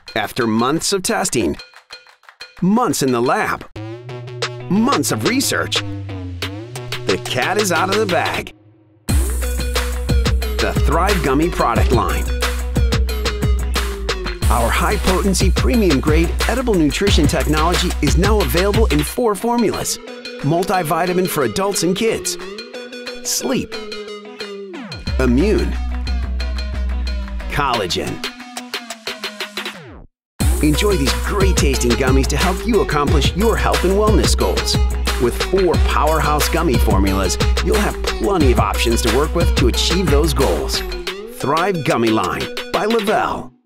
After months of testing, months in the lab, months of research, the cat is out of the bag. The THRIVE Gummy product line. Our high-potency, premium-grade, edible nutrition technology is now available in 4 formulas. Multivitamin for adults and kids. Sleep. Immune. Collagen. Enjoy these great-tasting gummies to help you accomplish your health and wellness goals. With 4 powerhouse gummy formulas, you'll have plenty of options to work with to achieve those goals. THRIVE Gummy Line by Le-Vel.